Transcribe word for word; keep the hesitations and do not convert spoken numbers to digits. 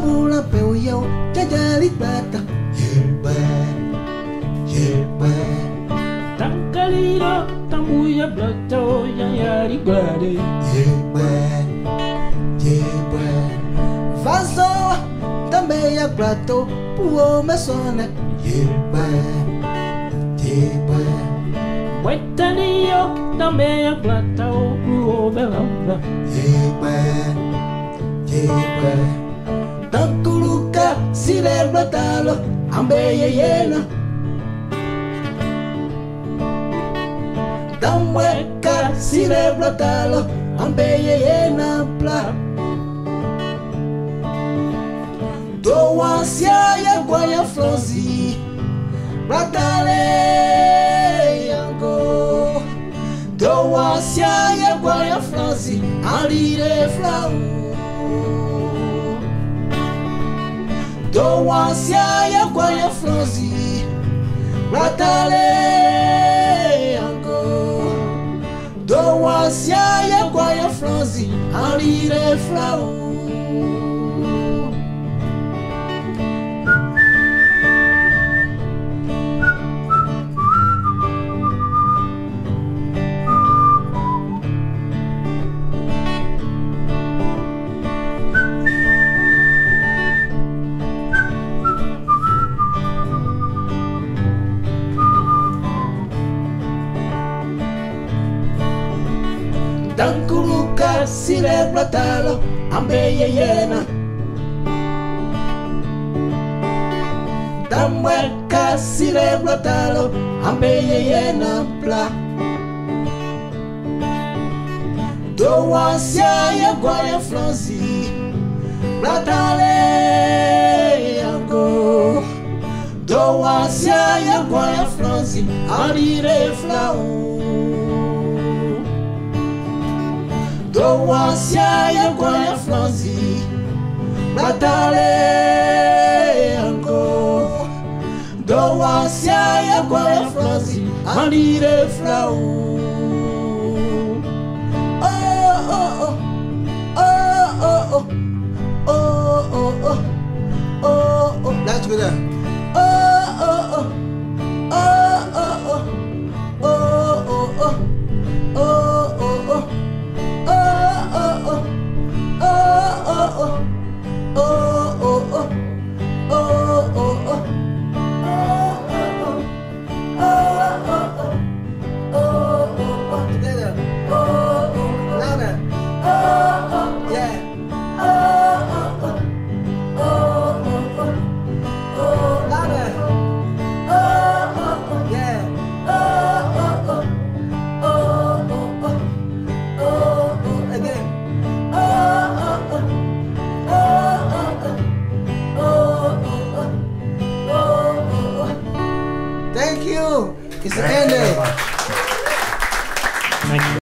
pula peu yo jajali bata yeba yeba Tankaliro tamuya blato yang yari bade yeba yeba vaso também a plato puo mesona yeba yeba Wetaniyo tamuya blato puo belamba yeba yeba takuluka sile blatalo ambeye yena Tamweka sile blatalo ambeye yena pla Doasia ya guaya flozi Blatale yango Doasia ya guaya flozi Alire flau Doasia ya guaya flozi Blatale yango Doasia ya guaya flozi Alire flau Tankuluka sile blatalo ambeye yena Tamweka sile blatalo ambeye yena pla Doasia ya guaya flozi Blatale yango Doasia ya guaya flozi Alire flau Doasia ya guaya flozi Blatale yango Doasia ya guaya flozi Alire flau Oh oh oh Oh oh oh Oh oh oh Oh oh Laat me daar Oh oh oh Oh oh oh Oh oh oh Oh oh oh Thank you. It's the end.